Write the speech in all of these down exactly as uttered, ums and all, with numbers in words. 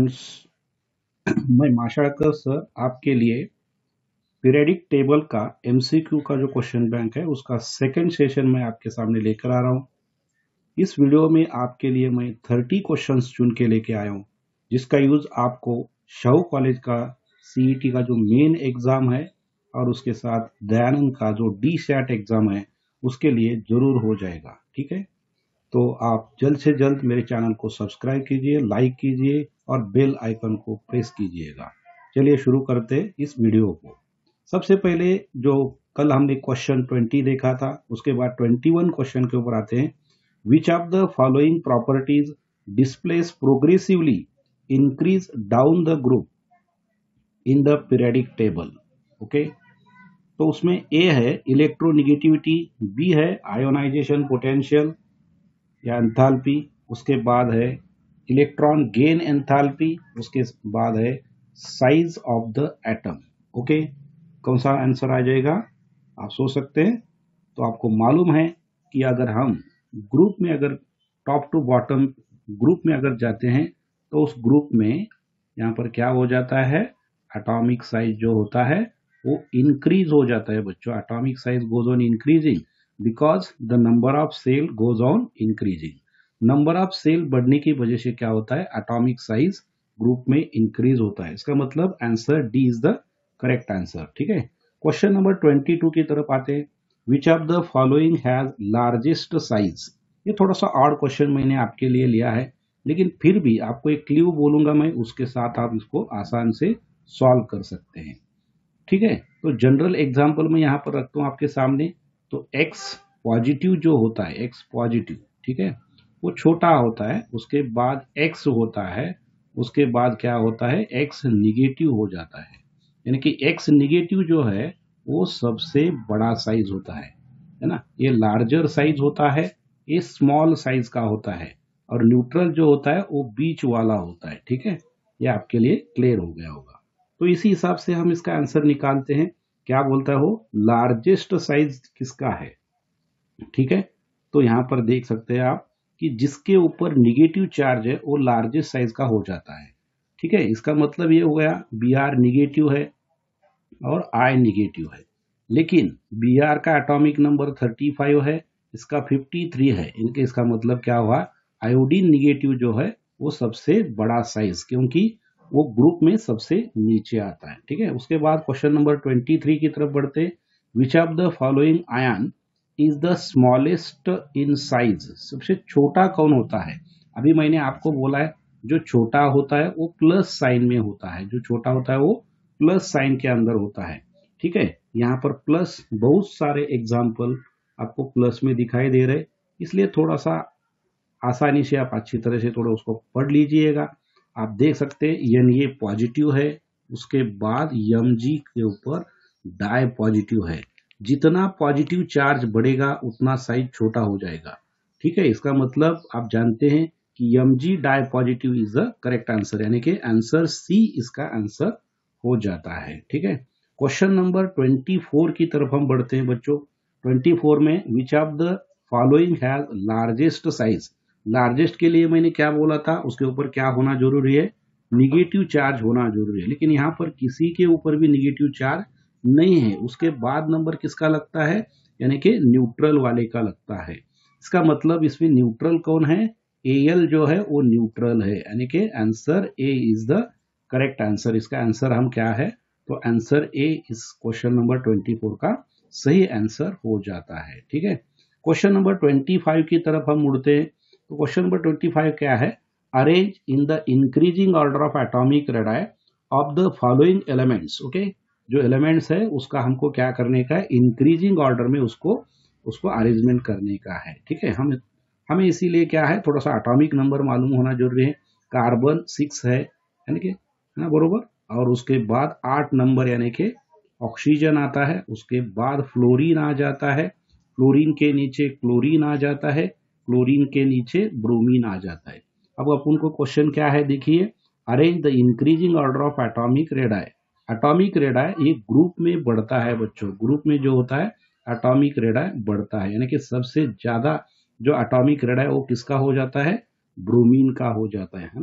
Students, मैं माशाकर sir आपके लिए पीरियडिक टेबल का एमसीक्यू का जो क्वेश्चन बैंक है उसका सेकंड सेशन मैं आपके सामने लेकर आ रहा हूं। इस वीडियो में आपके लिए मैं तीस क्वेश्चंस चुन के लेके आया हूं, जिसका यूज आपको शाहू कॉलेज का सीईटी का जो मेन एग्जाम है और उसके साथ दयानंद का जो डी सैट एग्जाम है उसके लिए जरूर हो जाएगा। ठीक है, तो आप जल्द से जल्द मेरे चैनल को सब्सक्राइब कीजिए, लाइक कीजिए और बेल आइकन को प्रेस कीजिएगा। चलिए शुरू करते हैं इस वीडियो को। सबसे पहले जो कल हमने क्वेश्चन बीस देखा था, उसके बाद इक्कीस क्वेश्चन के ऊपर आते हैं। Which of the following properties displace progressively increase down the group in the periodic table. Okay, तो उसमें ए है इलेक्ट्रोनिगेटिविटी, बी है आयोनाइजेशन पोटेंशियल या एंथैल्पी, उसके बाद है इलेक्ट्रॉन गेन एंथैल्पी, उसके बाद है size of the atom. Okay, कौन सा आंसर आ जाएगा आप सोच सकते हैं। तो आपको मालूम है कि अगर हम ग्रुप में अगर टॉप टू बॉटम ग्रुप में अगर जाते हैं तो उस ग्रुप में यहाँ पर क्या हो जाता है, एटॉमिक साइज जो होता है वो इंक्रीज हो जाता है बच्चों। Atomic size goes on increasing because the number of shell goes on increasing. Number of shell बढ़ने की वजह से क्या होता है, एटॉमिक साइज ग्रुप में इंक्रीज होता है। इसका मतलब answer D is the correct answer. ठीक है, क्वेश्चन नंबर बाईस की तरफ आते हैं। Which of the following has largest size. ये थोड़ा सा ऑड क्वेश्चन मैंने आपके लिए लिया है, लेकिन फिर भी आपको एक क्लू बोलूंगा मैं, उसके साथ आप इसको आसान से सॉल्व कर सकते हैं। ठीक है, तो जनरल एग्जांपल मैं यहां पर रखता हूं आपके सामने। तो x पॉजिटिव जो होता है, x पॉजिटिव, ठीक है, वो छोटा होता है, उसके बाद x होता है, उसके बाद क्या होता है, x निगेटिव हो जाता है। यानी कि x निगेटिव जो है वो सबसे बड़ा साइज होता है, है ना। ये लार्जर साइज होता है, ये स्मॉल साइज का होता है, और न्यूट्रल जो होता है वो बीच वाला होता है। ठीक है, ये आपके लिए क्लियर हो गया होगा। तो इसी हिसाब से हम इसका आंसर निकालते हैं। क्या बोलता है वो, लार्जेस्ट साइज किसका है। ठीक है, तो यहां पर देख सकते हैं आप कि जिसके ऊपर निगेटिव चार्ज है वो लार्जेस्ट साइज का हो जाता है। ठीक है, इसका मतलब ये हो गया बी आर निगेटिव है और आई निगेटिव है, लेकिन बी आर का एटॉमिक नंबर पैंतीस है, इसका तिरेपन है। इनके इसका मतलब क्या हुआ, आयोडीन निगेटिव जो है वो सबसे बड़ा साइज, क्योंकि वो ग्रुप में सबसे नीचे आता है। ठीक है, उसके बाद क्वेश्चन नंबर तेईस की तरफ बढ़ते हैं। Which of the following ion is the smallest in size. सबसे छोटा कौन होता है। अभी मैंने आपको बोला है जो छोटा होता है वो प्लस साइन में होता है, जो छोटा होता है वो प्लस साइन के अंदर होता है। ठीक है, यहाँ पर प्लस बहुत सारे एग्जाम्पल आपको प्लस में दिखाई दे रहे, इसलिए थोड़ा सा आसानी से आप अच्छी तरह से थोड़ा उसको पढ़ लीजिएगा। आप देख सकते हैं एन ए पॉजिटिव है, उसके बाद एम जी के ऊपर डाई पॉजिटिव है। जितना पॉजिटिव चार्ज बढ़ेगा उतना साइज छोटा हो जाएगा। ठीक है, इसका मतलब आप जानते हैं कि M G di positive is the correct answer, यानी कि आंसर सी इसका आंसर हो जाता है। ठीक है, क्वेश्चन नंबर चौबीस की तरफ हम बढ़ते हैं बच्चों। चौबीस में which of the following has largest size. Largest के लिए मैंने क्या बोला था, उसके ऊपर क्या होना जरूरी है, निगेटिव चार्ज होना जरूरी है, लेकिन यहाँ पर किसी के ऊपर भी निगेटिव चार्ज नहीं है। उसके बाद नंबर किसका लगता है, यानी कि न्यूट्रल वाले का लगता है। इसका मतलब इसमें न्यूट्रल कौन है, एल जो है वो न्यूट्रल है, यानी कि answer A is the correct answer. इसका आंसर हम क्या है, तो आंसर ए इस क्वेश्चन नंबर चौबीस का सही आंसर हो जाता है। ठीक है, क्वेश्चन नंबर पच्चीस की तरफ हम मुड़ते हैं। तो क्वेश्चन नंबर पच्चीस क्या है, arrange in the increasing order of atomic radii of the following elements. Okay, जो एलिमेंट्स है उसका हमको क्या करने का है, इंक्रीजिंग ऑर्डर में उसको उसको अरेंजमेंट करने का है। ठीक है, हम हमें इसीलिए क्या है, थोड़ा सा एटॉमिक नंबर मालूम होना जरूरी है। कार्बन सिक्स है, यानी कि है ना बरोबर, और उसके बाद आठ नंबर यानी कि ऑक्सीजन आता है, उसके बाद फ्लोरीन आ जाता है, फ्लोरीन के नीचे क्लोरीन आ जाता है, क्लोरीन के नीचे ब्रोमीन आ जाता है। अब अपन को क्वेश्चन क्या है देखिए, arrange the increasing order of atomic radii. Atomic radii ये ग्रुप में बढ़ता है बच्चों, ग्रुप में जो होता है एटॉमिक रेडाई बढ़ता है, यानी कि सबसे ज्यादा जो एटॉमिक रेडाई वो किसका हो जाता है, ब्रोमीन का हो जाता है, है ना।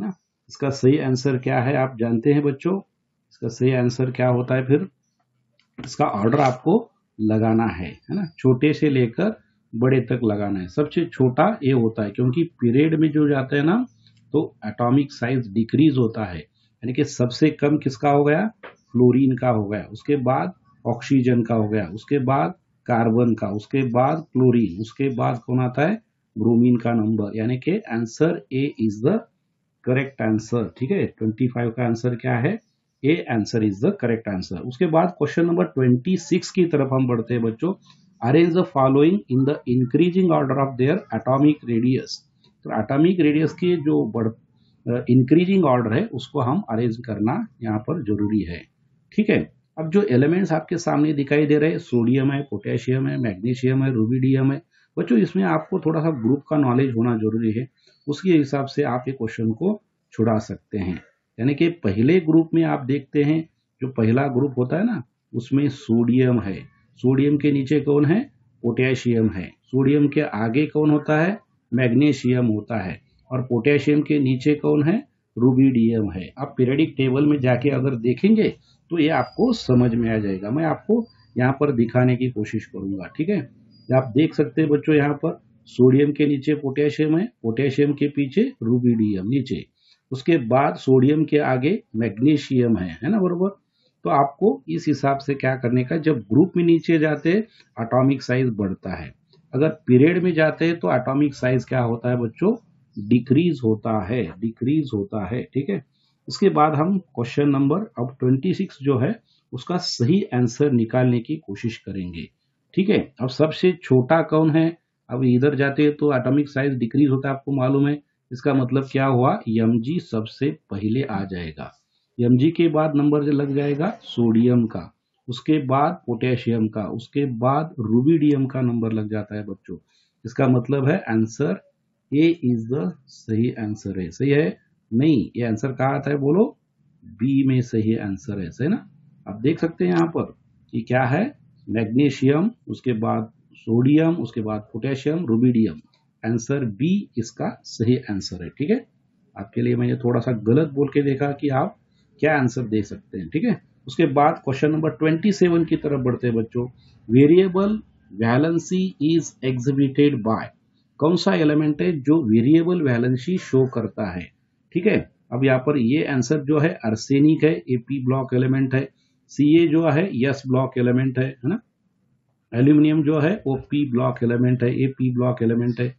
इसका सही आंसर क्या है आप जानते हैं बच्चों? इसका सही आंसर क्या होता है फिर? इसका ऑर्डर आपको लगाना है है ना, छोटे से लेकर बड़े तक लगाना है। सबसे छोटा ए होता है, क्योंकि पीरियड में जो जाता है ना तो एटॉमिक साइज डिक्रीज होता है, यानी कि सबसे कम किसका हो गया? फ्लोरीन का हो गया, उसके बाद ऑक्सीजन का हो गया, उसके बाद कार्बन का, उसके बाद क्लोरीन, उसके बाद कौन आता है? ब्रोमीन का नंबर, यानी कि answer A is the correct answer. ठीक है, ट्वेंटी फाइव का आंसर क्या है? A answer is the correct answer. उसके बाद क्वेश्चन नंबर ट्वेंटी सिक्स की तरफ हम बढ़ते हैं बच्चों। Arrange the following in the increasing order of their atomic radius. तो एटॉमिक रेडियस की जो बढ़ इंक्रीजिंग ऑर्डर है उसको हम अरेंज करना यहाँ पर जरूरी है। ठीक है, अब जो एलिमेंट्स आपके सामने दिखाई दे रहे हैं, सोडियम है, पोटेशियम है, मैग्नीशियम है, रुबिडियम है बच्चों, इसमें आपको थोड़ा सा ग्रुप का नॉलेज होना जरूरी है, उसके हिसाब से आप ये क्वेश्चन को छुड़ा सकते हैं। यानी कि पहले ग्रुप में आप देखते हैं, जो पहला ग्रुप होता है ना उसमें सोडियम है, सोडियम के नीचे कौन है? पोटेशियम है, सोडियम के आगे कौन होता है? मैग्नीशियम होता है, और पोटेशियम के नीचे कौन है? रुबिडियम है। आप पीरियडिक टेबल में जाके अगर देखेंगे तो ये आपको समझ में आ जाएगा, मैं आपको यहाँ पर दिखाने की कोशिश करूंगा। ठीक है, आप देख सकते हैं बच्चों, यहाँ पर सोडियम के नीचे पोटेशियम है, पोटेशियम के पीछे रुबिडियम नीचे, उसके बाद सोडियम के आगे मैग्नीशियम है है ना, बरोबर। तो आपको इस हिसाब से क्या करने का, जब ग्रुप में नीचे जाते हैं एटॉमिक साइज बढ़ता है, अगर पीरियड में जाते हैं तो एटॉमिक साइज क्या होता है बच्चों? डिक्रीज होता है, डिक्रीज होता है। ठीक है, इसके बाद हम क्वेश्चन नंबर अब ट्वेंटी सिक्स जो है उसका सही आंसर निकालने की कोशिश करेंगे। ठीक है, अब सबसे छोटा कौन है? अब इधर जाते हैं तो एटॉमिक साइज डिक्रीज होता है, आपको मालूम है। इसका मतलब क्या हुआ? mg सबसे पहले आ जाएगा, mg के बाद नंबर लग जाएगा सोडियम का, उसके बाद पोटेशियम का, उसके बाद रुबिडियम का नंबर लग जाता है बच्चों। इसका मतलब है आंसर ए इज द सही आंसर है। सही है? नहीं, ये आंसर कहाँ आता है बोलो? बी में सही आंसर है, सही ना। आप देख सकते हैं यहाँ पर कि क्या है? मैग्नीशियम, उसके बाद सोडियम, उसके बाद पोटेशियम, रुबिडियम, आंसर बी इसका सही आंसर है। ठीक है, आपके लिए मैंने थोड़ा सा गलत बोल के देखा कि आप क्या आंसर दे सकते हैं। ठीक है, उसके बाद क्वेश्चन नंबर ट्वेंटी सेवन की तरफ बढ़ते हैं बच्चों। Variable valency is exhibited by, कौन सा एलिमेंट है जो वेरिएबल वैलेंसी शो करता है? ठीक है, अब यहाँ पर ये आंसर जो है आर्सेनिक है, ए पी ब्लॉक एलिमेंट है, सी ए जो है एस ब्लॉक एलिमेंट है है ना, एल्यूमिनियम जो है वो पी ब्लॉक एलिमेंट है, ए पी ब्लॉक एलिमेंट है।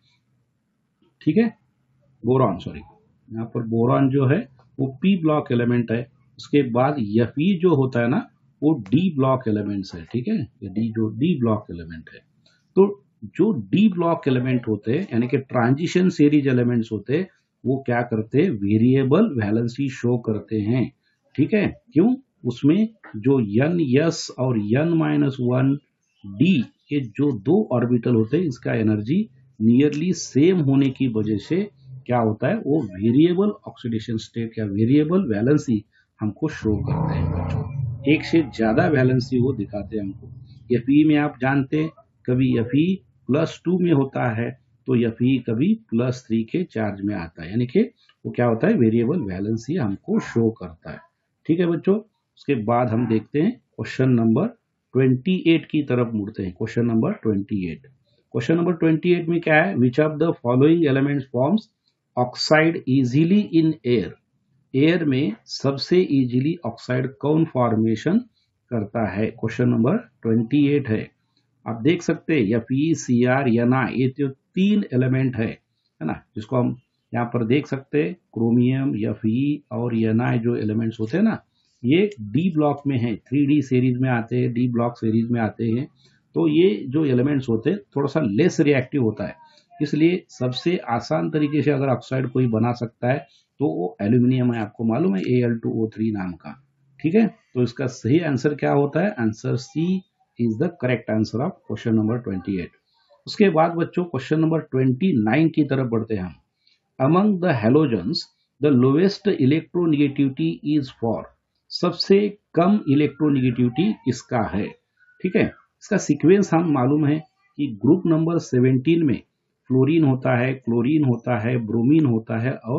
ठीक है, बोरॉन, सॉरी, यहाँ पर बोरॉन जो है वो पी ब्लॉक एलिमेंट है। उसके बाद Fe जो होता है ना वो डी ब्लॉक एलिमेंट्स है। ठीक है, ये डी जो डी ब्लॉक एलिमेंट है। तो जो डी ब्लॉक एलिमेंट होते हैं यानी कि ट्रांजिशन सीरीज एलिमेंट्स होते हैं, वो क्या करते हैं? वेरिएबल वैलेंसी शो करते हैं। ठीक है, क्यों? उसमें जो एन एस और एन माइनस वन डी के जो दो ऑर्बिटल होते हैं, इसका एनर्जी नियरली सेम होने की वजह से क्या होता है? वो वेरिएबल ऑक्सीडेशन स्टेट या वेरिएबल वैलेंसी हमको शो करते हैं बच्चों। एक से ज्यादा वैलेंसी वो दिखाते हैं हमको। Fe में आप जानते हैं कभी Fe प्लस टू में होता है तो Fe कभी प्लस थ्री के चार्ज में आता है, यानी कि वो क्या होता है? वेरिएबल वैलेंसी हमको शो करता है। ठीक है बच्चों, उसके बाद हम देखते हैं क्वेश्चन नंबर ट्वेंटी एट की तरफ मुड़ते हैं। Question number twenty eight, question number twenty eight में क्या है? Which of the following elements forms oxide easily in air, air में सबसे इजीली ऑक्साइड कौन फॉर्मेशन करता है? क्वेश्चन नंबर ट्वेंटी एट है। आप देख सकते हैं Fe, Cr, Na, ये जो तीन एलिमेंट है है ना, जिसको हम यहाँ पर देख सकते हैं, क्रोमियम, Fe और Na जो एलिमेंट्स होते हैं ना, ये डी ब्लॉक में है, थ्री डी सीरीज में आते हैं, डी ब्लॉक सीरीज में आते हैं। तो ये जो एलिमेंट्स होते हैं थोड़ा सा लेस रिएक्टिव होता है, इसलिए सबसे आसान तरीके से अगर ऑक्साइड कोई बना सकता है तो वो एल्यूमिनियम है, आपको मालूम है, A L two O three नाम का। ठीक है, तो इसका सही आंसर क्या होता है? Answer C is the correct answer of question number twenty eight. उसके बाद बच्चों क्वेश्चन नंबर ट्वेंटी नाइन की तरफ बढ़ते हैं हम। Among the halogens the lowest electronegativity is for, सबसे कम इलेक्ट्रोनिगेटिविटी किसका है? ठीक है, इसका सीक्वेंस हम मालूम है कि ग्रुप नंबर सेवेंटीन में फ्लोरीन होता है, क्लोरीन होता है, ब्रोमीन होता है और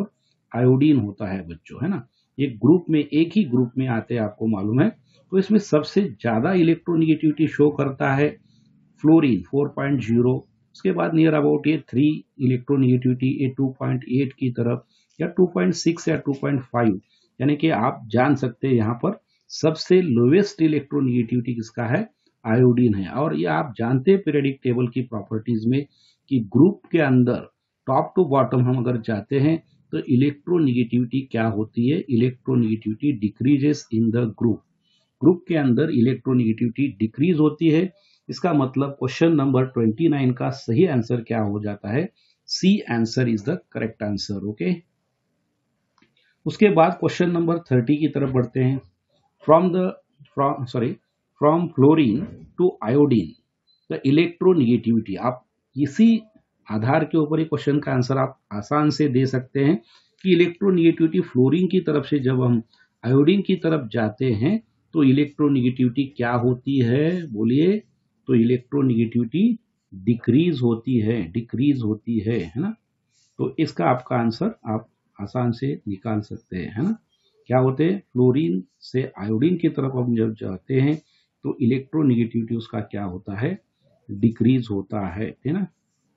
आयोडीन होता है बच्चों, है ना। एक ग्रुप में, एक ही ग्रुप में आते हैं, आपको मालूम है। तो इसमें सबसे ज्यादा इलेक्ट्रोनिगेटिविटी शो करता है फ्लोरीन फोर पॉइंट ज़ीरो। उसके बाद नियर अबाउट ये थ्री इलेक्ट्रोनिगेटिविटी ये टू पॉइंट एट की तरफ, या टू पॉइंट सिक्स या टू पॉइंट फाइव, यानी कि आप जान सकते हैं यहाँ पर सबसे लोवेस्ट इलेक्ट्रोनिगेटिविटी किसका है, आयोडीन है। और ये आप जानते हैं पीरियोडिक टेबल की प्रॉपर्टीज में कि ग्रुप के अंदर टॉप टू बॉटम हम अगर जाते हैं तो इलेक्ट्रोनिगेटिविटी क्या होती है, electronegativity decreases in the group. Group के अंदर इलेक्ट्रोनिगेटिविटी डिक्रीज होती है। इसका मतलब क्वेश्चन नंबर ट्वेंटी नाइन का सही आंसर क्या हो जाता है, C answer is the correct answer. Okay, उसके बाद क्वेश्चन नंबर थर्टी की तरफ बढ़ते हैं। From the from sorry from fluorine to iodine the electronegativity. आप इसी आधार के ऊपर ही क्वेश्चन का आंसर आप आसान से दे सकते हैं कि इलेक्ट्रोनिगेटिविटी फ्लोरीन की तरफ से जब हम आयोडीन की तरफ जाते हैं तो इलेक्ट्रोनिगेटिविटी क्या होती है, बोलिए। तो इलेक्ट्रोनिगेटिविटी डिक्रीज होती है, डिक्रीज होती है, है ना। तो इसका आपका आंसर आप आसान से निकाल सकते हैं, है ना। क्या होते हैं, फ्लोरीन से आयोडीन की तरफ हम जब जाते हैं तो इलेक्ट्रोनिगेटिविटी उसका क्या होता है, डिक्रीज होता है, है ना।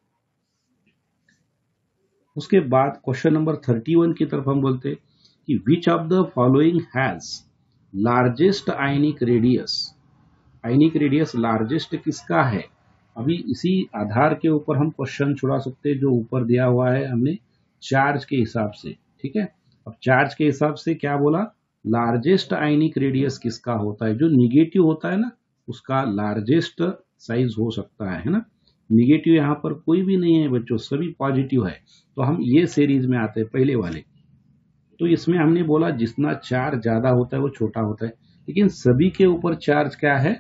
उसके बाद क्वेश्चन नंबर थर्टी वन की तरफ हम बोलते हैं कि which of the following has largest ionic radius. Ionic radius largest किसका है। अभी इसी आधार के ऊपर हम क्वेश्चन छुड़ा सकते हैं जो ऊपर दिया हुआ है हमने चार्ज के हिसाब से, ठीक है। अब चार्ज के हिसाब से क्या बोला, लार्जेस्ट आयनिक रेडियस किसका होता है, जो निगेटिव होता है ना उसका लार्जेस्ट साइज हो सकता है, है ना। निगेटिव यहाँ पर कोई भी नहीं है बच्चों, सभी पॉजिटिव है। तो हम ये सीरीज में आते हैं पहले वाले। तो इसमें हमने बोला जितना चार्ज ज्यादा होता है वो छोटा होता है, लेकिन सभी के ऊपर चार्ज क्या है,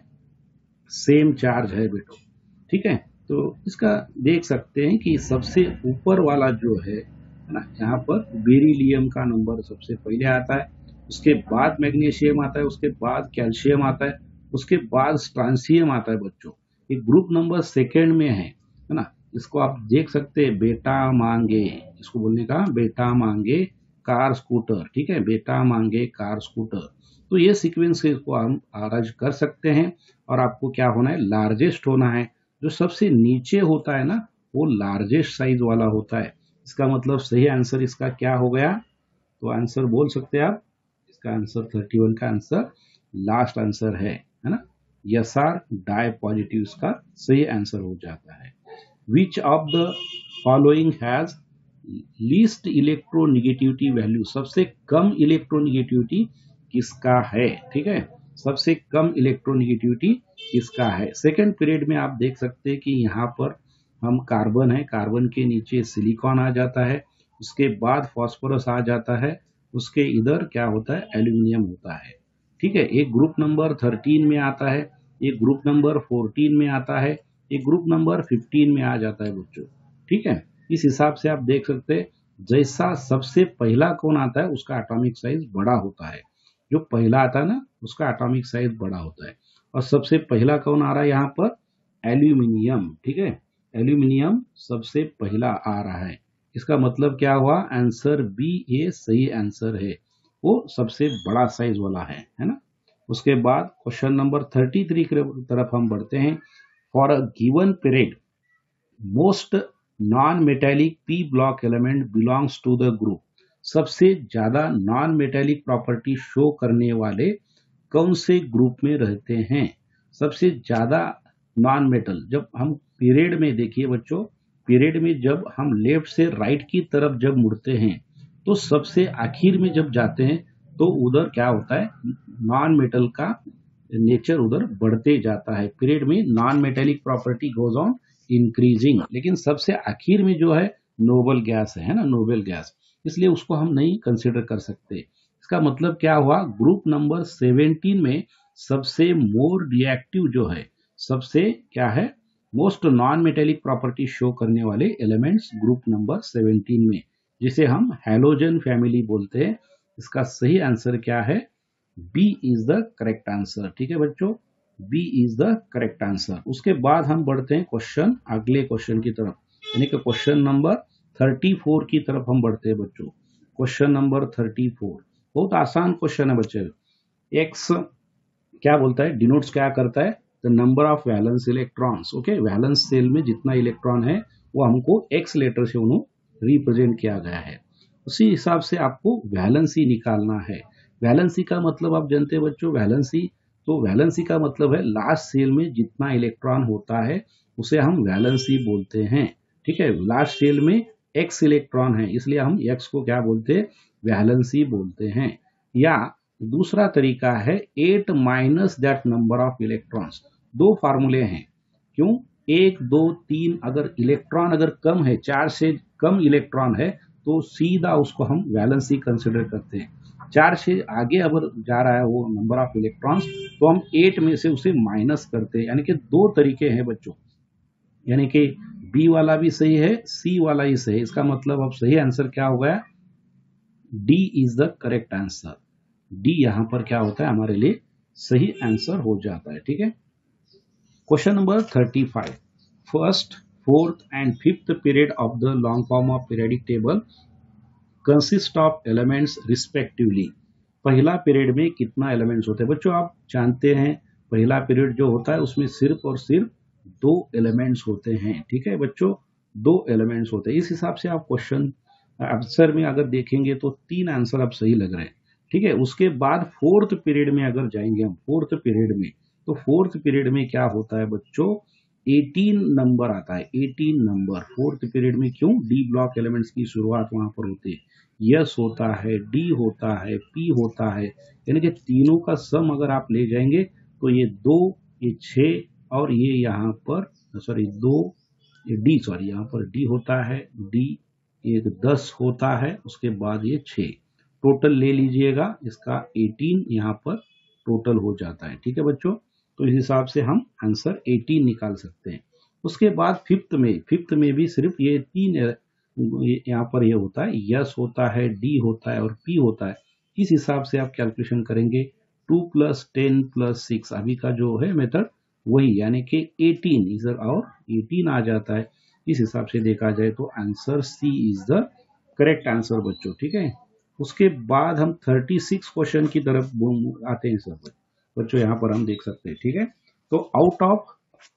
सेम चार्ज है बेटो, ठीक है। तो इसका देख सकते हैं कि सबसे ऊपर वाला जो है ना, यहाँ पर बेरिलियम का नंबर सबसे पहले आता है, उसके बाद मैग्नीशियम आता है, उसके बाद कैल्शियम आता है, उसके बाद स्ट्रांसियम आता है बच्चों। ये ग्रुप नंबर सेकेंड में है, है ना। इसको आप देख सकते हैं, बेटा मांगे, इसको बोलने का बेटा मांगे कार स्कूटर, ठीक है, बेटा मांगे कार स्कूटर। तो ये सीक्वेंस को हम आगाज कर सकते हैं। और आपको क्या होना है, लार्जेस्ट होना है। जो सबसे नीचे होता है ना वो लार्जेस्ट साइज वाला होता है। इसका मतलब सही आंसर इसका क्या हो गया, तो आंसर बोल सकते हैं आप, इसका आंसर थर्टी वन का आंसर लास्ट आंसर है, है ना। यस आर डाई पॉजिटिव इसका सही आंसर हो जाता है। Which of the following has least electronegativity value. सबसे कम इलेक्ट्रोनिगेटिविटी किसका है, ठीक है, सबसे कम इलेक्ट्रोनिगेटिविटी किसका है। सेकेंड पीरियड में आप देख सकते हैं कि यहाँ पर हम कार्बन है, कार्बन के नीचे सिलिकॉन आ जाता है, उसके बाद फास्फोरस आ जाता है, उसके इधर क्या होता है, एल्यूमिनियम होता है, ठीक है। एक ग्रुप नंबर थर्टीन में आता है, एक ग्रुप नंबर फोर्टीन में आता है, एक ग्रुप नंबर फिफ्टीन में आ जाता है बच्चों, ठीक है। इस हिसाब से आप देख सकते हैं जैसा सबसे पहला कौन आता है उसका एटॉमिक साइज बड़ा होता है। जो पहला आता है ना उसका एटॉमिक साइज बड़ा होता है। और सबसे पहला कौन आ रहा है यहाँ पर, एल्यूमिनियम, ठीक है, एल्यूमिनियम सबसे पहला आ रहा है। इसका मतलब क्या हुआ, आंसर बी ए सही आंसर है, वो सबसे बड़ा साइज वाला है, है ना। उसके बाद क्वेश्चन नंबर थर्टी थ्री की तरफ हम बढ़ते हैं। For a given period most non metallic P block element belongs to the group. सबसे ज्यादा नॉन मेटेलिक प्रॉपर्टी शो करने वाले कौन से ग्रुप में रहते हैं। सबसे ज्यादा नॉन मेटल, जब हम पीरियड में देखिए बच्चों, पीरियड में जब हम लेफ्ट से राइट की तरफ जब मुड़ते हैं तो सबसे आखिर में जब जाते हैं तो उधर क्या होता है, नॉन मेटल का नेचर उधर बढ़ते जाता है। पीरियड में non metallic property goes on increasing, लेकिन सबसे आखिर में जो है नोबल गैस है, है ना, नोबल गैस, इसलिए उसको हम नहीं कंसिडर कर सकते। इसका मतलब क्या हुआ, ग्रुप नंबर सेवेंटीन में सबसे मोर रिएक्टिव जो है, सबसे क्या है, most non metallic property show करने वाले एलिमेंट्स ग्रुप नंबर सेवेंटीन में, जिसे हम हैलोजन फैमिली बोलते हैं। इसका सही आंसर क्या है, B is the correct answer, ठीक है बच्चों, B is the correct answer. उसके बाद हम बढ़ते हैं क्वेश्चन, अगले क्वेश्चन की तरफ, यानी कि क्वेश्चन नंबर थर्टी फोर की तरफ हम बढ़ते हैं बच्चों। क्वेश्चन नंबर थर्टी फोर, बहुत आसान क्वेश्चन है बच्चे। एक्स क्या बोलता है, डिनोट्स क्या करता है, the number of valence electrons. Okay, valence shell में जितना इलेक्ट्रॉन है वो हमको एक्स लेटर से उन्होंने रिप्रेजेंट किया गया है। उसी हिसाब से आपको वैलेंसी निकालना है। वैलेंसी का मतलब आप जानते हैं बच्चों, वैलेंसी तो वैलेंसी का मतलब है लास्ट सेल में जितना इलेक्ट्रॉन होता है उसे हम वैलेंसी बोलते हैं। ठीक है, लास्ट सेल में एक्स इलेक्ट्रॉन है इसलिए हम एक्स को क्या बोलते हैं, वैलेंसी बोलते हैं। या दूसरा तरीका है eight minus that number of electrons. दो फार्मूले हैं, क्यों, एक दो तीन, अगर इलेक्ट्रॉन अगर कम है, चार से कम इलेक्ट्रॉन है तो सीधा उसको हम वैलेंसी कंसिडर करते हैं। चार से आगे अगर जा रहा है वो नंबर ऑफ इलेक्ट्रॉन्स तो हम एट में से उसे माइनस करते हैं। यानी कि दो तरीके हैं बच्चों, यानी कि बी वाला भी सही है, सी वाला ही सही है। इसका मतलब अब सही आंसर क्या हो गया, D is the correct answer. D यहां पर क्या होता है, हमारे लिए सही आंसर हो जाता है। ठीक है, question number thirty five, first fourth and fifth period of the long form of periodic table consist of elements respectively. पहला पीरियड में कितना एलिमेंट्स होते हैं बच्चों, आप जानते हैं पहला पीरियड जो होता है उसमें सिर्फ और सिर्फ दो एलिमेंट्स होते हैं। ठीक है बच्चों, दो एलिमेंट्स होते हैं। इस हिसाब से आप क्वेश्चन आंसर में अगर देखेंगे तो तीन आंसर अब सही लग रहे हैं। ठीक है, उसके बाद फोर्थ पीरियड में अगर जाएंगे हम, फोर्थ पीरियड में, तो फोर्थ पीरियड में क्या होता है बच्चों, अठारह नंबर आता है। अठारह नंबर फोर्थ पीरियड में, क्यों, डी ब्लॉक एलिमेंट्स की शुरुआत वहां पर होती है। यस होता है, डी होता है, पी होता है, यानी कि तीनों का सम अगर आप ले जाएंगे तो ये दो, ये छह और ये यहाँ पर सॉरी दो, ये डी सॉरी यहाँ पर डी होता है, डी एक दस होता है, उसके बाद ये छह, टोटल ले लीजिएगा इसका अठारह यहाँ पर टोटल हो जाता है। ठीक है बच्चों, तो इस हिसाब से हम आंसर अठारह निकाल सकते हैं। उसके बाद फिफ्थ में, फिफ्थ में भी सिर्फ ये तीन यहाँ पर ये होता है, यस होता है, डी होता है और पी होता है। इस हिसाब से आप कैलकुलेशन करेंगे, two plus ten plus six अभी का जो है मेथड वही, यानी कि अठारह इधर और अठारह आ जाता है। इस हिसाब से देखा जाए तो answer C is the correct answer बच्चों। ठीक है, उसके बाद हम छत्तीस क्वेश्चन की तरफ आते हैं सर बच्चों, यहाँ पर हम देख सकते हैं। ठीक है, तो out of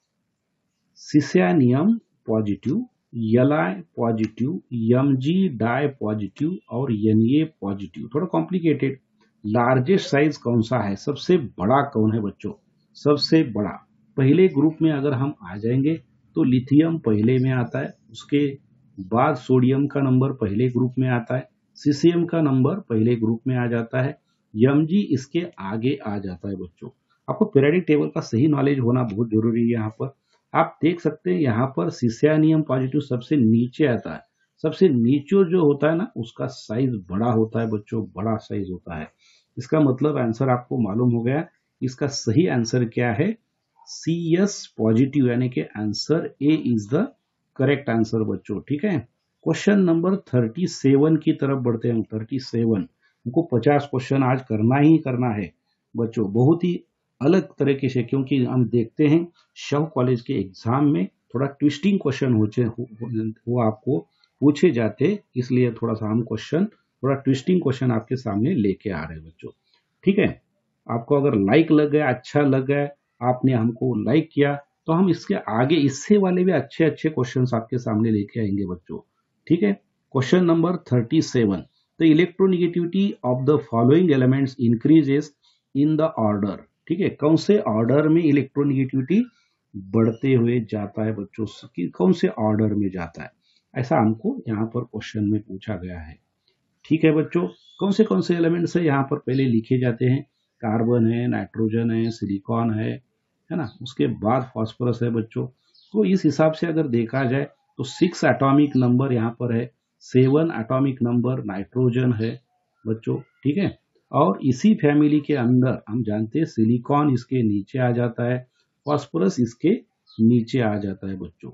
caesium positive, L I positive, M G di positive और एनए पॉजिटिव, थोड़ा कॉम्प्लिकेटेड, लार्जेस्ट साइज कौन सा है, सबसे बड़ा कौन है बच्चों, सबसे बड़ा। पहले ग्रुप में अगर हम आ जाएंगे तो लिथियम पहले में आता है, उसके बाद सोडियम का नंबर पहले ग्रुप में आता है, सीसियम का नंबर पहले ग्रुप में आ जाता है, एमजी इसके आगे आ जाता है बच्चों। आपको पीरियडिक टेबल का सही नॉलेज होना बहुत जरूरी है। यहाँ पर आप देख सकते हैं, यहाँ पर सिसियानियम पॉजिटिव सबसे नीचे आता है। सबसे नीचे जो होता है ना उसका साइज बड़ा होता है बच्चों, बड़ा साइज होता है। इसका मतलब आंसर आपको मालूम हो गया। इसका सही आंसर क्या है, सी एस पॉजिटिव, यानी कि answer A is the correct answer बच्चों। ठीक है, क्वेश्चन नंबर थर्टी सेवन की तरफ बढ़ते हैं। थर्टी सेवन, हमको पचास क्वेश्चन आज करना ही करना है बच्चों, बहुत ही अलग तरीके से, क्योंकि हम देखते हैं शव कॉलेज के एग्जाम में थोड़ा ट्विस्टिंग क्वेश्चन हो, वो आपको पूछे जाते, इसलिए थोड़ा सा हम क्वेश्चन थोड़ा ट्विस्टिंग क्वेश्चन आपके सामने लेके आ रहे हैं बच्चों। ठीक है, आपको अगर लाइक लग गया, अच्छा लग गया, आपने हमको लाइक किया, तो हम इसके आगे इससे वाले भी अच्छे अच्छे क्वेश्चंस आपके सामने लेके आएंगे बच्चों। ठीक है, question number thirty seven, the electronegativity of the following elements increases in the order. ठीक है, कौन से ऑर्डर में इलेक्ट्रोनेगेटिविटी बढ़ते हुए जाता है बच्चों, कौन से ऑर्डर में जाता है, ऐसा हमको यहाँ पर क्वेश्चन में पूछा गया है। ठीक है बच्चों, कौन से कौन से एलिमेंट्स है यहाँ पर पहले लिखे जाते हैं, कार्बन है, नाइट्रोजन है, सिलिकॉन है, है ना, उसके बाद फास्फोरस है बच्चों। तो इस हिसाब से अगर देखा जाए तो सिक्स एटॉमिक नंबर यहाँ पर है, सेवन एटॉमिक नंबर नाइट्रोजन है बच्चों। ठीक है, और इसी फैमिली के अंदर हम जानते हैं सिलिकॉन इसके नीचे आ जाता है, फास्फोरस इसके नीचे आ जाता है बच्चों।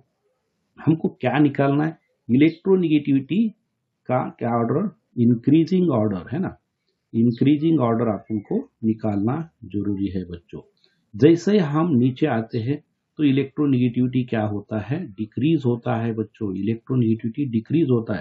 हमको क्या निकालना है, इलेक्ट्रोनेगेटिविटी का क्या ऑर्डर, इंक्रीजिंग ऑर्डर, है ना, इंक्रीजिंग ऑर्डर आपको निकालना जरूरी है बच्चों। जैसे हम नीचे आते हैं तो इलेक्ट्रोनेगेटिविटी क्या होता है, डिक्रीज होता है बच्चों, इलेक्ट्रोनेगेटिविटी डिक्रीज होता है।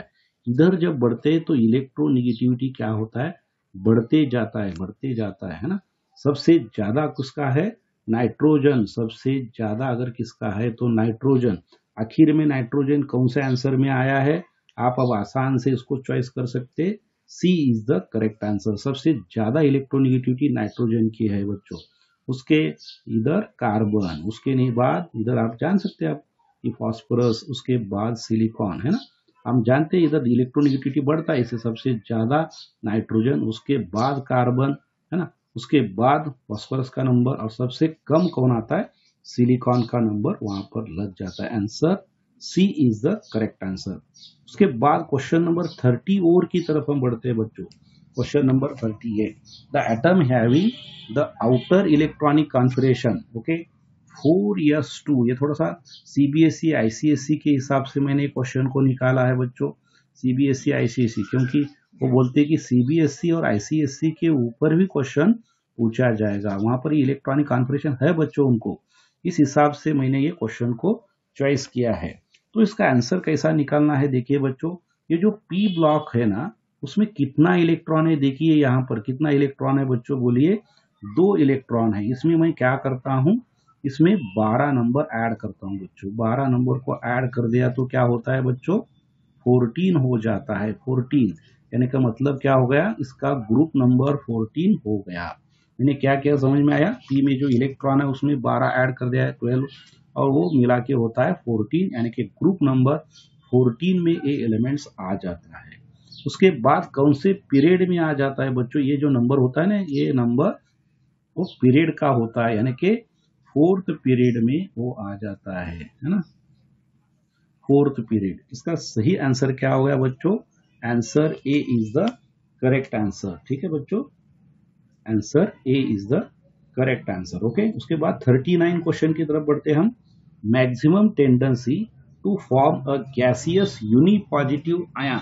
इधर जब बढ़ते हैं तो इलेक्ट्रोनिगेटिविटी क्या होता है, बढ़ते जाता है, बढ़ते जाता है, है ना। सबसे ज्यादा किसका है, नाइट्रोजन, सबसे ज्यादा अगर किसका है तो नाइट्रोजन। आखिर में नाइट्रोजन कौन से आंसर में आया है, आप अब आसान से इसको चॉइस कर सकते, C is the correct answer. सबसे ज्यादा इलेक्ट्रोनिगेटिविटी नाइट्रोजन की है बच्चों। उसके इधर कार्बन, उसके नहीं बाद इधर आप जान सकते हैं आप कि फॉस्फोरस, उसके बाद सिलिकॉन, है ना। हम जानते हैं इधर इलेक्ट्रोनिगेटिविटी बढ़ता है, इससे सबसे ज्यादा नाइट्रोजन, उसके बाद कार्बन, है ना, उसके बाद फॉस्फोरस का नंबर, और सबसे कम कौन आता है, सिलिकॉन का नंबर वहां पर लग जाता है। Answer C is the correct answer. उसके बाद क्वेश्चन नंबर थर्टी और की तरफ हम बढ़ते हैं बच्चों। क्वेश्चन नंबर थर्टी है, the atom having the outer electronic configuration, okay, four S two. ये थोड़ा सा सीबीएसई आईसीएसई के हिसाब से मैंने क्वेश्चन को निकाला है बच्चों, सीबीएसई आईसीएसई, क्योंकि वो बोलते हैं कि सीबीएसई और आईसीएसई के ऊपर भी क्वेश्चन पूछा जाएगा, वहां पर इलेक्ट्रॉनिक कॉन्फिगरेशन है बच्चों उनको, इस हिसाब से मैंने ये क्वेश्चन को चॉइस किया है। तो इसका आंसर कैसा निकालना है, देखिए बच्चों, ये जो पी ब्लॉक है ना, उसमें कितना इलेक्ट्रॉन है, देखिए यहाँ पर कितना इलेक्ट्रॉन है बच्चों, बोलिए दो इलेक्ट्रॉन है। इसमें मैं क्या करता हूं, इसमें बारह नंबर ऐड करता हूं बच्चों। बारह नंबर को ऐड कर दिया तो क्या होता है बच्चों, फोर्टीन हो जाता है। फोर्टीन यानी का मतलब क्या हो गया, इसका ग्रुप नंबर फोर्टीन हो गया। मैंने क्या किया समझ में आया, पी में जो इलेक्ट्रॉन है उसमें बारह ऐड कर दिया है, ट्वेल्व, और वो मिला के होता है फोर्टीन, यानी कि ग्रुप नंबर फोर्टीन में ये एलिमेंट्स आ जाता है। उसके बाद कौन से पीरियड में आ जाता है बच्चों, ये जो नंबर होता है ना, ये नंबर वो पीरियड का होता है, यानी कि फोर्थ पीरियड में वो आ जाता है है ना, फोर्थ पीरियड। इसका सही आंसर क्या हो गया बच्चों, answer A is the correct answer. ठीक है बच्चों, answer A is the correct answer. Okay, उसके बाद थर्टी नाइन क्वेश्चन की तरफ बढ़ते हम। Maximum tendency to form a gaseous unipositive ion,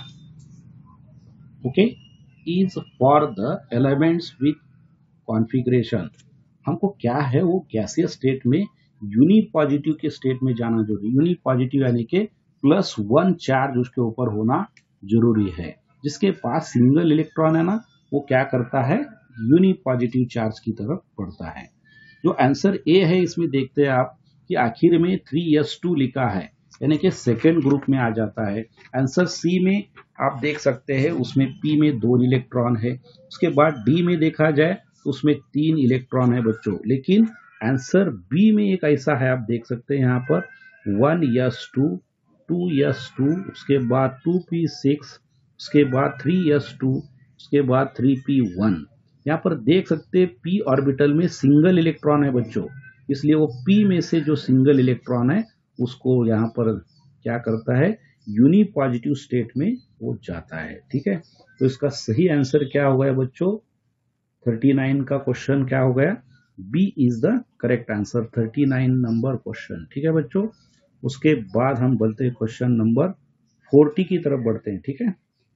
okay, is for the elements with configuration. हमको क्या है, वो गैसियस स्टेट में यूनिपॉजिटिव के स्टेट में जाना जरूरी। यूनिपॉजिटिव यानी कि प्लस वन चार्ज उसके ऊपर होना जरूरी है। जिसके पास सिंगल इलेक्ट्रॉन है ना, वो क्या करता है, यूनिपॉजिटिव चार्ज की तरफ बढ़ता है। जो आंसर ए है इसमें देखते हैं आप कि आखिर में थ्री एस टू लिखा है, यानी कि सेकेंड ग्रुप में आ जाता है। आंसर सी में आप देख सकते हैं, उसमें पी में दो इलेक्ट्रॉन है। उसके बाद डी में देखा जाए उसमें तीन इलेक्ट्रॉन है बच्चों, लेकिन आंसर बी में एक ऐसा है, आप देख सकते हैं यहाँ पर one S two, two S two, उसके बाद टू पी सिक्स, उसके बाद थ्री एस टू, उसके बाद थ्री पी वन। यहाँ पर देख सकते हैं पी ऑर्बिटल में सिंगल इलेक्ट्रॉन है बच्चों, इसलिए वो पी में से जो सिंगल इलेक्ट्रॉन है उसको यहाँ पर क्या करता है, यूनिपॉजिटिव स्टेट में वो जाता है। ठीक है, तो इसका सही आंसर क्या हो गया बच्चों, थर्टी नाइन का क्वेश्चन क्या हो गया, B is the correct answer, thirty nine number question. ठीक है बच्चों, उसके बाद हम बढ़ते हैं क्वेश्चन नंबर फोर्टी की तरफ बढ़ते हैं। ठीक है,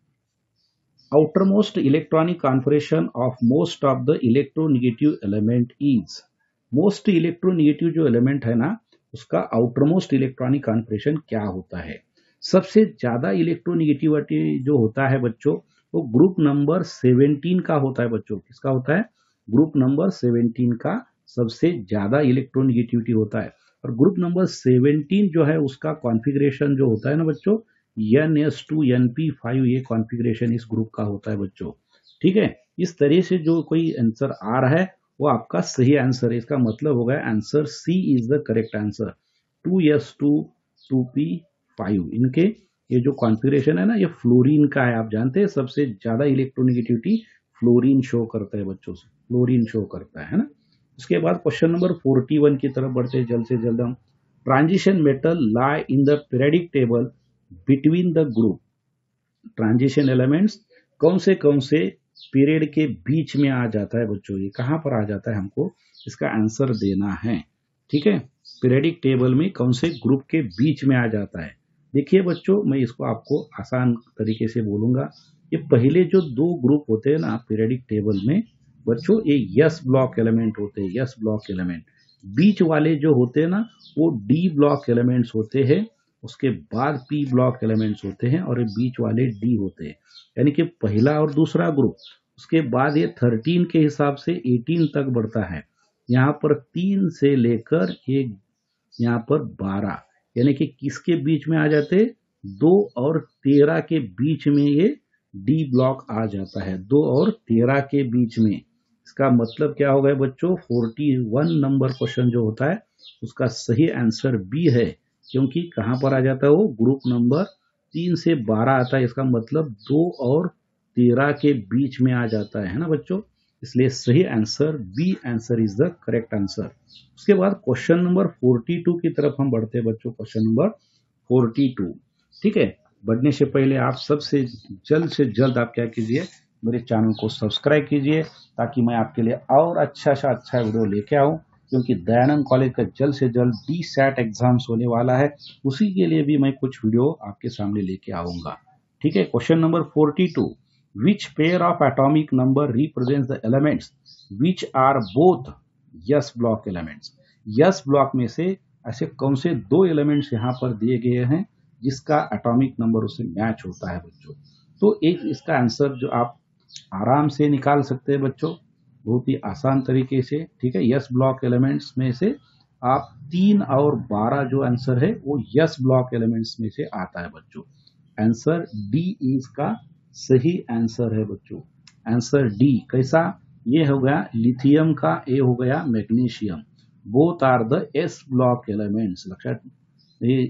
outermost electronic configuration of most of the electronegative element is, most electronegative जो element है ना, उसका outermost electronic configuration क्या होता है। सबसे ज्यादा इलेक्ट्रोनिगेटिविटी जो होता है बच्चों, वो ग्रुप नंबर सेवनटीन का होता है बच्चों। किसका होता है, ग्रुप नंबर सेवनटीन का सबसे ज्यादा इलेक्ट्रोनिगेटिविटी होता है। और ग्रुप नंबर सेवनटीन जो है उसका कॉन्फ़िगरेशन जो होता है ना बच्चों, N S two N P five, ये कॉन्फ़िगरेशन इस ग्रुप का होता है बच्चों। ठीक है, इस तरह से जो कोई आंसर आ रहा है वो आपका सही आंसर है। इसका मतलब हो गया answer C is the correct answer, two S two, two P five, इनके ये जो कॉन्फ़िगरेशन है ना, ये फ्लोरीन का है। आप जानते हैं सबसे ज्यादा इलेक्ट्रोनिगेटिविटी फ्लोरीन शो करता है बच्चों, से फ्लोरीन शो करता है ना। उसके बाद क्वेश्चन नंबर फोर्टी वन की तरफ बढ़ते हैं जल्द से जल्द हम। Transition metal lie in the periodic table between the group, transition elements कौन से कौन से पीरियड के बीच में आ जाता है बच्चों, ये कहां पर आ जाता है, हमको इसका आंसर देना है। ठीक है, पीरियडिक टेबल में कौन से ग्रुप के बीच में आ जाता है। देखिए बच्चों, मैं इसको आपको आसान तरीके से बोलूंगा। ये पहले जो दो ग्रुप होते हैं ना पीरियडिक टेबल में बच्चों, ये यस ब्लॉक एलिमेंट होते हैं, यस ब्लॉक एलिमेंट। बीच वाले जो होते हैं ना वो डी ब्लॉक एलिमेंट्स होते हैं, उसके बाद पी ब्लॉक एलिमेंट्स होते हैं और ये बीच वाले डी होते हैं, यानी कि पहला और दूसरा ग्रुप। उसके बाद ये थर्टीन के हिसाब से एटीन तक बढ़ता है। यहाँ पर तीन से लेकर एक यहाँ पर बारह, यानी कि किसके बीच में आ जाते, दो और तेरह के बीच में ये डी ब्लॉक आ जाता है, दो और तेरह के बीच में। इसका मतलब क्या हो गया बच्चों, इकतालीस नंबर क्वेश्चन जो होता है उसका सही आंसर बी है, क्योंकि कहां पर आ जाता है वो, ग्रुप नंबर तीन से बारह आता है। इसका मतलब दो और तेरह के बीच में आ जाता है ना बच्चों, इसलिए सही answer B answer is the correct answer. उसके बाद क्वेश्चन नंबर बयालीस की तरफ हम बढ़ते हैं बच्चों, क्वेश्चन नंबर बयालीस। ठीक है, बढ़ने से पहले आप सबसे जल्द से जल्द आप क्या कीजिए, मेरे चैनल को सब्सक्राइब कीजिए, ताकि मैं आपके लिए और अच्छा सा अच्छा वीडियो लेके आऊं, क्योंकि दयानंद कॉलेज का जल्द से जल्द डी सैट एग्जाम्स होने वाला है, उसी के लिए भी मैं कुछ वीडियो आपके सामने लेके आऊंगा। ठीक है, क्वेश्चन नंबर बयालीस, which pair of atomic number represents the elements which are both S block elements. S block में से ऐसे कौन से दो एलिमेंट्स यहाँ पर दिए गए हैं जिसका एटॉमिक नंबर उससे मैच होता है बच्चों। तो एक इसका आंसर जो आप आराम से निकाल सकते हैं बच्चों, बहुत ही आसान तरीके से। ठीक है, यस ब्लॉक एलिमेंट्स में से आप तीन और बारह जो आंसर है वो यस ब्लॉक एलिमेंट्स में से आता है बच्चों। आंसर डी इसका सही आंसर है बच्चों, आंसर डी। कैसा, ये हो गया लिथियम का, ये हो गया magnesium, both are the S block elements. लक्षात, ये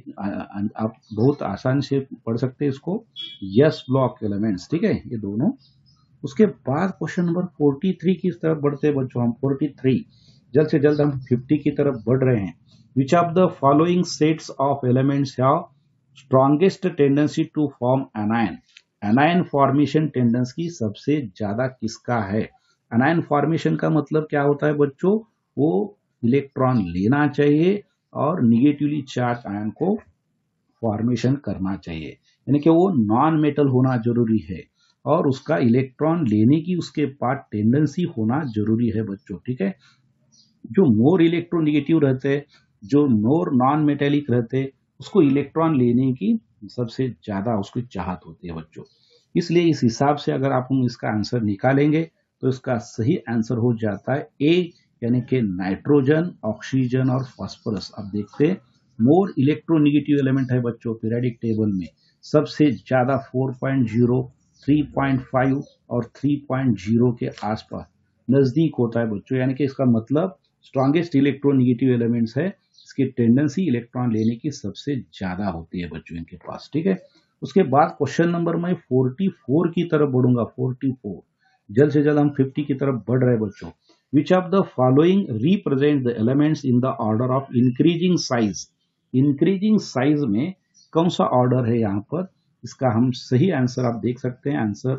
आप बहुत आसान से पढ़ सकते हैं इसको, यस ब्लॉक एलिमेंट्स। ठीक है, ये दोनों। उसके बाद क्वेश्चन नंबर तैंतालीस की तरफ बढ़ते हैं बच्चों हम, तैंतालीस, जल्द से जल्द हम पचास की तरफ बढ़ रहे हैं। Which of the following sets of elements have strongest tendency to form anion. Anion formation tendency सबसे ज्यादा किसका है। एनायन फॉर्मेशन का मतलब क्या होता है बच्चों, वो इलेक्ट्रॉन लेना चाहिए और निगेटिवली चार्ज आयन को फॉर्मेशन करना चाहिए, यानी कि वो नॉन मेटल होना जरूरी है और उसका इलेक्ट्रॉन लेने की उसके पास टेंडेंसी होना जरूरी है बच्चों। ठीक है, जो मोर इलेक्ट्रोनिगेटिव रहते हैं, जो मोर नॉन मेटेलिक रहते हैं, उसको इलेक्ट्रॉन लेने की सबसे ज्यादा उसकी चाहत होती है बच्चों। इसलिए इस हिसाब से अगर आप हम इसका आंसर निकालेंगे तो इसका सही आंसर हो जाता है ए, यानी कि नाइट्रोजन, ऑक्सीजन और फास्फोरस। आप देखते हैं मोर इलेक्ट्रोनिगेटिव एलिमेंट है बच्चों पीरियोडिक टेबल में, सबसे ज्यादा चार पॉइंट शून्य, तीन पॉइंट पाँच और तीन पॉइंट शून्य के आसपास नजदीक होता है बच्चों, यानी कि इसका मतलब स्ट्रॉन्गेस्ट इलेक्ट्रोनिगेटिव एलिमेंट्स है, इसकी टेंडेंसी इलेक्ट्रॉन लेने की सबसे ज्यादा होती है बच्चों इनके पास। ठीक है, उसके बाद क्वेश्चन नंबर मैं चौवालीस की तरफ बढ़ूंगा, चौवालीस, जल्द से जल्द हम पचास की तरफ बढ़ रहे हैं बच्चों। Which of the following represent the elements in the order of increasing size. Increasing size में कौन सा ऑर्डर है यहाँ पर, इसका हम सही आंसर आप देख सकते हैं। आंसर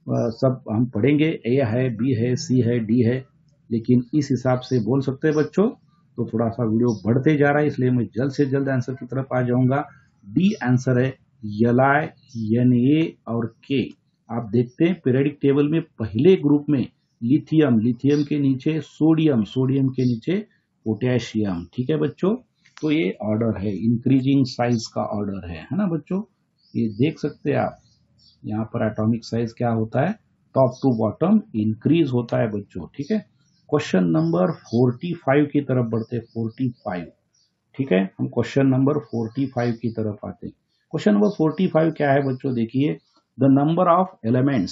सब हम पढ़ेंगे, ए है, बी है, सी है, डी है, लेकिन इस हिसाब से बोल सकते हैं बच्चों। तो थोड़ा सा वीडियो बढ़ते जा रहा है, इसलिए मैं जल्द से जल्द आंसर की तरफ आ जाऊंगा। डी आंसर है एल आई, एन ए और के। आप देखते हैं पीरियोडिक टेबल में पहले ग्रुप में लिथियम, लिथियम के नीचे सोडियम, सोडियम के नीचे पोटेशियम। ठीक है बच्चों, तो ये ऑर्डर है, इंक्रीजिंग साइज का ऑर्डर है है ना बच्चों। ये देख सकते हैं आप, यहाँ पर एटॉमिक साइज क्या होता है, टॉप टू बॉटम इंक्रीज होता है बच्चों। ठीक है, क्वेश्चन नंबर पैंतालीस की तरफ बढ़ते हैं, पैंतालीस। ठीक है, हम क्वेश्चन नंबर पैंतालीस की तरफ आते हैं। क्वेश्चन नंबर पैंतालीस क्या है बच्चों, देखिए, the number of elements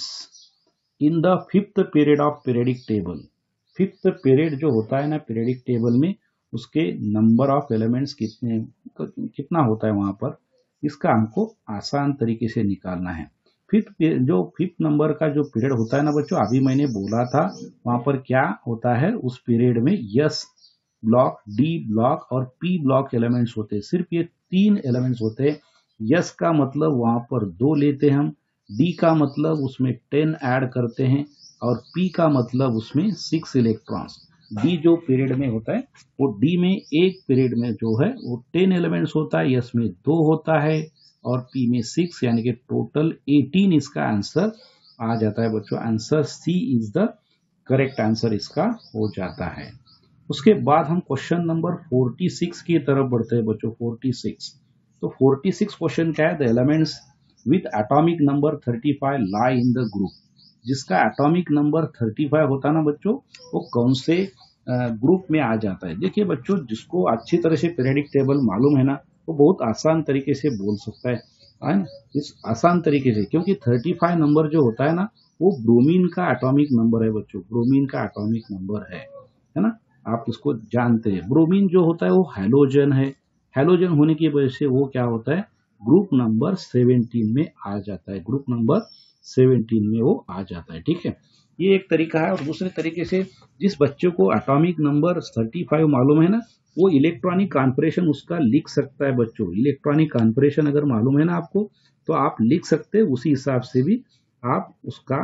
in the fifth period of periodic table. Fifth period जो होता है ना पीरियडिक टेबल में, उसके नंबर ऑफ एलिमेंट्स कितने कितना होता है वहां पर, इसका हमको आसान तरीके से निकालना है। फिफ्थ जो फिफ्थ नंबर का जो पीरियड होता है ना बच्चों, अभी मैंने बोला था वहां पर क्या होता है, उस पीरियड में यस ब्लॉक, डी ब्लॉक और पी ब्लॉक एलिमेंट्स होते हैं। सिर्फ ये तीन एलिमेंट्स होते हैं। यस का मतलब वहां पर दो लेते हैं हम, डी का मतलब उसमें टेन ऐड करते हैं और पी का मतलब उसमें सिक्स इलेक्ट्रॉन्स। डी जो पीरियड में होता है वो डी में एक पीरियड में जो है वो टेन एलिमेंट्स होता है, यस में दो होता है और पी में सिक्स, यानी कि टोटल अठारह इसका आंसर आ जाता है बच्चों। Answer C is the correct answer इसका हो जाता है। उसके बाद हम क्वेश्चन नंबर छियालीस की तरफ बढ़ते हैं बच्चों, छियालीस। तो छियालीस क्वेश्चन क्या है, the elements with atomic number पैंतीस लाई इन द ग्रुप। जिसका एटॉमिक नंबर पैंतीस होता है ना बच्चों, वो कौन से ग्रुप में आ जाता है। देखिए बच्चों, जिसको अच्छी तरह से पीरियडिक टेबल मालूम है ना, वो बहुत आसान तरीके से बोल सकता है, है ना, इस आसान तरीके से, क्योंकि पैंतीस नंबर जो होता है ना, वो ब्रोमीन का एटॉमिक नंबर है बच्चों, ब्रोमीन का एटॉमिक नंबर है है ना, आप इसको जानते हैं। ब्रोमीन जो होता है वो हैलोजन है, हैलोजन होने की वजह से वो क्या होता है, ग्रुप नंबर सत्रह में आ जाता है, ग्रुप नंबर सत्रह में वो आ जाता है। ठीक है, ये एक तरीका है। और दूसरे तरीके से, जिस बच्चे को एटॉमिक नंबर पैंतीस मालूम है ना, वो इलेक्ट्रॉनिक कॉन्फिगरेशन उसका लिख सकता है बच्चों। इलेक्ट्रॉनिक कॉन्फिगरेशन अगर मालूम है ना आपको, तो आप लिख सकते हैं, उसी हिसाब से भी आप उसका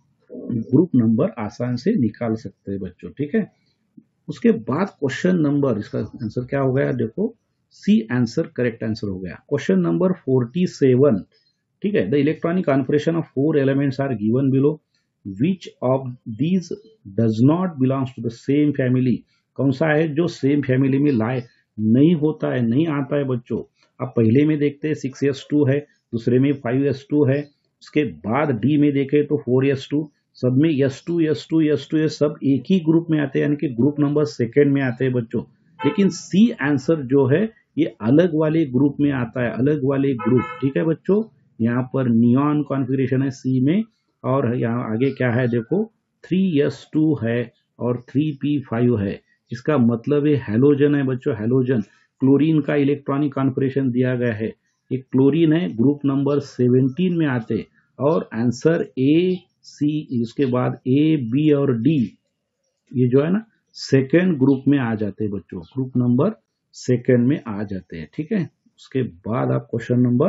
ग्रुप नंबर आसान से निकाल सकते हैं बच्चों। ठीक है, उसके बाद क्वेश्चन नंबर, इसका आंसर क्या हो गया, देखो सी आंसर करेक्ट आंसर हो गया। क्वेश्चन नंबर सैंतालीस, ठीक है, the electronic configuration of four elements are given below, which of these does not belongs to the same family. कौन सा है जो सेम फैमिली में लाए नहीं होता है, नहीं आता है बच्चों। अब पहले में देखते हैं सिक्स एस टू है, दूसरे में फाइव एस टू है, उसके बाद डी में देखे तो फोर एस टू, सब में s two S two S two ये सब एक ही ग्रुप में आते हैं, यानी कि ग्रुप नंबर सेकेंड में आते हैं बच्चों। लेकिन सी आंसर जो है ये अलग वाले ग्रुप में आता है, अलग वाले ग्रुप। ठीक है बच्चों, यहाँ पर नियॉन कॉन्फ़िगरेशन है सी में, और यहाँ आगे क्या है देखो, थ्री एस टू है और थ्री पी फाइव है। इसका मतलब ये हैलोजन है बच्चों, हैलोजन। क्लोरीन का इलेक्ट्रॉनिक कॉन्फ़िगरेशन दिया गया है, ये क्लोरीन है, ग्रुप नंबर सत्रह में आते, और आंसर ए सी, उसके बाद ए बी और डी ये जो है ना सेकेंड ग्रुप में आ जाते हैं बच्चों, ग्रुप नंबर सेकेंड में आ जाते हैं। ठीक है, उसके बाद आप क्वेश्चन नंबर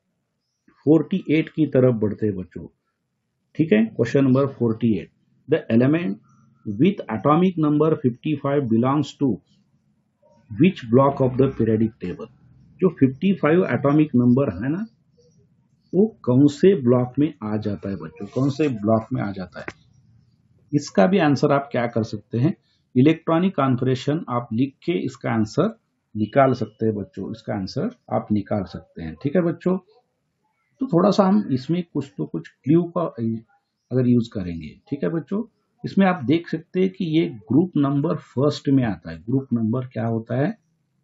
अड़तालीस की तरफ बढ़ते हैं बच्चों। ठीक है, क्वेश्चन नंबर अड़तालीस, the element with atomic number पचपन belongs to which block of the periodic table. जो पचपन एटॉमिक नंबर है ना, वो कौन से ब्लॉक में आ जाता है बच्चों, कौन से ब्लॉक में आ जाता है। इसका भी आंसर आप क्या कर सकते हैं, इलेक्ट्रॉनिक कॉन्फ़िगरेशन आप लिख के इसका आंसर निकाल सकते हैं बच्चों, इसका आंसर आप निकाल सकते हैं। ठीक है बच्चों, तो थोड़ा सा हम इसमें कुछ तो कुछ क्लू का अगर यूज करेंगे। ठीक है बच्चों, इसमें आप देख सकते हैं कि ये ग्रुप नंबर फर्स्ट में आता है, ग्रुप नंबर क्या होता है,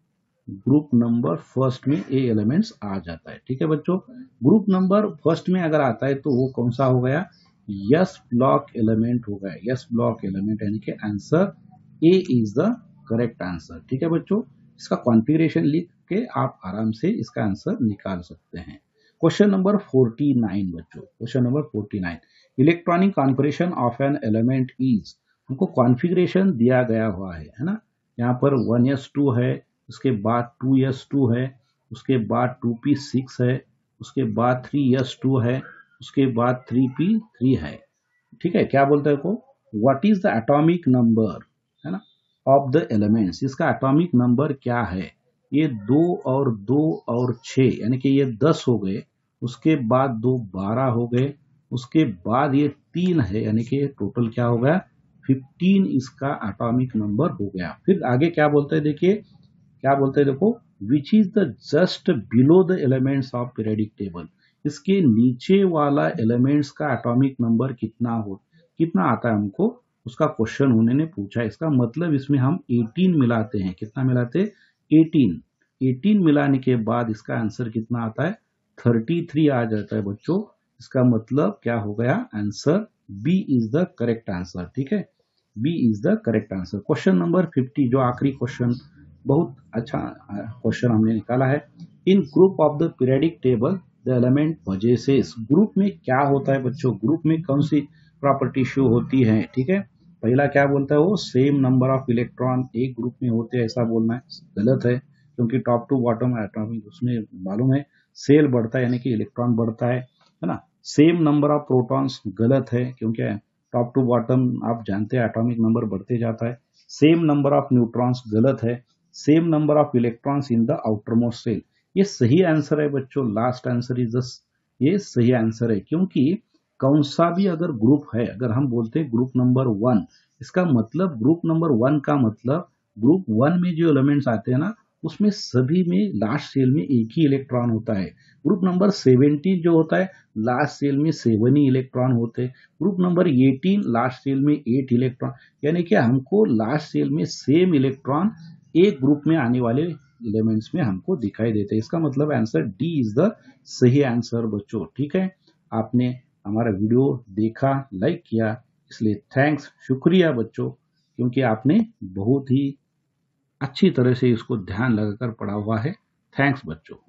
ग्रुप नंबर फर्स्ट में ए एलिमेंट्स आ जाता है। ठीक है बच्चों, ग्रुप नंबर फर्स्ट में अगर आता है तो वो कौन सा हो गया, यस ब्लॉक एलिमेंट हो गया, यस ब्लॉक एलिमेंट, यानी कि answer A is the correct answer. ठीक है बच्चों, इसका कॉन्फ़िगरेशन लिख के आप आराम से इसका आंसर निकाल सकते हैं। क्वेश्चन नंबर उनचास बच्चों, क्वेश्चन नंबर उनचास, electronic configuration of an element is, हमको कॉन्फ़िगरेशन दिया गया हुआ है है ना, यहाँ पर वन एस टू है, उसके बाद टू एस टू है, उसके बाद टू पी सिक्स है, उसके बाद थ्री एस टू है, उसके बाद थ्री पी थ्री है। ठीक है, क्या बोलते हैं को, what is the atomic number, है ना, ऑफ द एलिमेंट्स। इसका एटॉमिक नंबर क्या है, ये दो और दो और छः, यानी कि ये दस हो गए, उसके बाद दो बारह हो गए, उसके बाद ये तीन है, यानी कि टोटल क्या हो गया, फिफ्टीन इसका एटॉमिक नंबर हो गया। फिर आगे क्या बोलते हैं, देखिए क्या बोलते हैं, देखो which is the just below the elements of periodic table. इसके नीचे वाला एलिमेंट्स का एटॉमिक नंबर कितना हो, कितना आता है हमको, उसका क्वेश्चन उन्होंने पूछा। इसका मतलब इसमें हम अठारह मिलाते हैं, कितना मिलाते हैं, अठारह। अठारह मिलाने के बाद इसका आंसर कितना आता है, तैंतीस आ जाता है बच्चों। इसका मतलब क्या हो गया, answer b is the correct answer. ठीक है, B is the correct answer. Question number पचास, जो आखिरी क्वेश्चन, बहुत अच्छा क्वेश्चन हमने निकाला है। In group of the periodic table the element possesses, group में क्या होता है बच्चों, ग्रुप में कौन सी प्रॉपर्टी शो होती है। ठीक है, पहला क्या बोलता है वो, सेम नंबर ऑफ इलेक्ट्रॉन एक ग्रुप में होते हैं, ऐसा बोलना है गलत है, क्योंकि टॉप टू बॉटम एटॉमिक उसमें मालूम है सेल बढ़ता है, यानी कि इलेक्ट्रॉन बढ़ता है है ना। सेम नंबर ऑफ प्रोटॉन्स गलत है, क्योंकि टॉप टू बॉटम आप जानते हैं एटॉमिक नंबर बढ़ते जाता है। सेम नंबर ऑफ न्यूट्रॉन्स गलत है। Same number of electrons in the outermost shell, ये सही आंसर है बच्चों, लास्ट आंसर इज द, ये सही आंसर है, क्योंकि कौन सा भी अगर ग्रुप है, अगर हम बोलते हैं ग्रुप नंबर वन, इसका मतलब ग्रुप नंबर वन का मतलब ग्रुप वन में जो एलिमेंट्स आते हैं ना, उसमें सभी में लास्ट सेल में एक ही इलेक्ट्रॉन होता है। ग्रुप नंबर सेवेंटीन जो होता है लास्ट सेल में सेवन ही इलेक्ट्रॉन होते हैं। Group number eighteen last shell में एट इलेक्ट्रॉन, यानी कि हमको लास्ट सेल में सेम इलेक्ट्रॉन एक ग्रुप में आने वाले एलिमेंट्स में हमको दिखाई देते हैं। इसका मतलब आंसर डी इज द सही आंसर बच्चों। ठीक है, आपने हमारा वीडियो देखा, लाइक किया, इसलिए थैंक्स, शुक्रिया बच्चों, क्योंकि आपने बहुत ही अच्छी तरह से इसको ध्यान लगाकर पढ़ा हुआ है। थैंक्स बच्चों।